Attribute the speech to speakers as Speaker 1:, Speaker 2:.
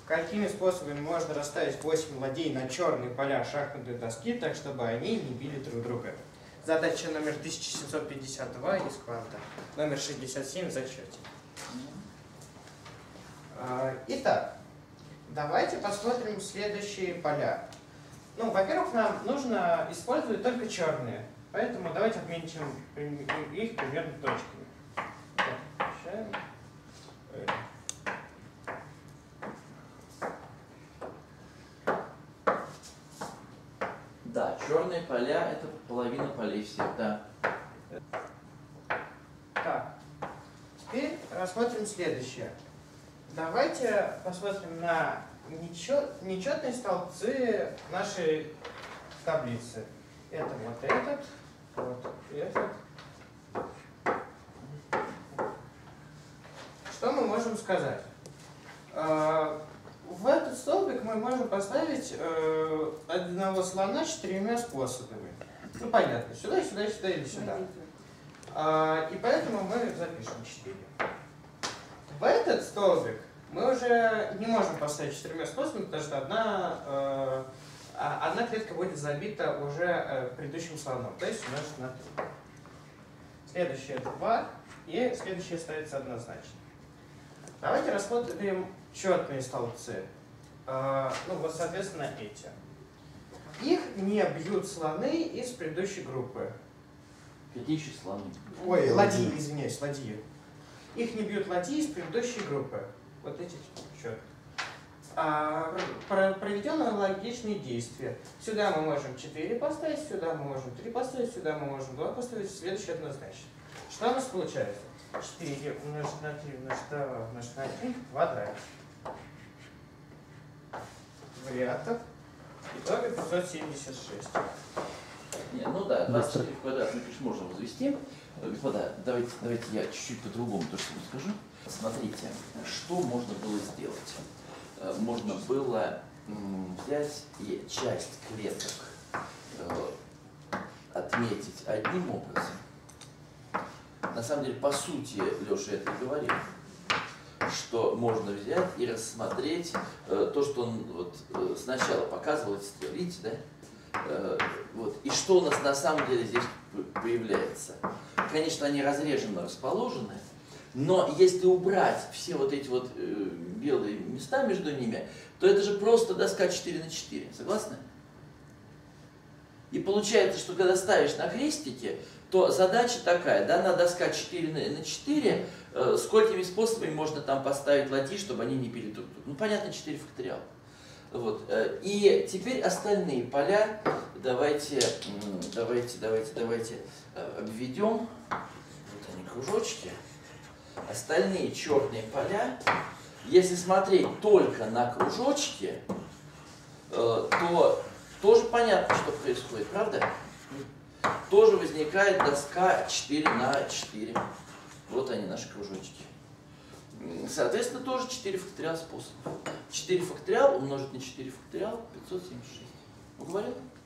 Speaker 1: какими способами можно расставить 8 ладей на черные поля шахматной доски, так чтобы они не били друг друга. Задача номер 1752 из кванта, номер 67 в зачете. Итак, давайте посмотрим следующие поля. Ну, во-первых, нам нужно использовать только черные, поэтому давайте отметим их примерно точками.
Speaker 2: Да, черные поля — это половина полей всех, да.
Speaker 1: Так, теперь рассмотрим следующее. Давайте посмотрим на нечетные столбцы нашей таблицы. Это вот этот, вот этот. Что мы можем сказать? В этот столбик мы можем поставить одного слона 4 способами. Ну понятно, сюда, сюда, сюда или сюда. И поэтому мы запишем 4. В этот столбик мы уже не можем поставить 4 способами, потому что одна клетка будет забита уже предыдущим слоном, то есть умножить на 3. Следующее 2, и следующее ставится однозначно. Давайте рассмотрим четные столбцы. Ну вот, соответственно, эти. Их не бьют слоны из предыдущей группы.
Speaker 2: Какие еще слоны?
Speaker 1: Ой, ладьи, извиняюсь, ладьи. Их не бьют ладьи из предыдущей группы. Вот эти четкие. Проведенные логичные действия. Сюда мы можем 4 поставить, сюда мы можем 3 поставить, сюда мы можем 2 поставить, следующее однозначно. Что у нас получается? 4 умножить на 3 умножить на 2 умножить на 3 в квадрате. Вариантов. Итого 576.
Speaker 2: Нет, ну да, 24 в квадрат, конечно, можно возвести. Господа, давайте я чуть-чуть по-другому то, что скажу. Смотрите, что можно было сделать? Можно было взять и часть клеток отметить одним образом. На самом деле, по сути, Леша это и говорил, что можно взять и рассмотреть то, что он вот сначала показывал, видите, да? Вот. И что у нас на самом деле здесь появляется. Конечно, они разреженно расположены, но если убрать все вот эти вот белые места между ними, то это же просто доска 4 на 4. Согласны? И получается, что когда ставишь на крестике, то задача такая, да, на доска 4 на 4, сколькими способами можно там поставить ладьи, чтобы они не били друг друга. Ну, понятно, 4 факториал. Вот. И теперь остальные поля давайте обведем. Вот они, кружочки. Остальные черные поля, если смотреть только на кружочки, то тоже понятно, что происходит, правда? Тоже возникает доска 4 на 4. Вот они, наши кружочки. Соответственно, тоже 4 факториал способов. 4 факториал умножить на 4 факториал 576. Уговорил?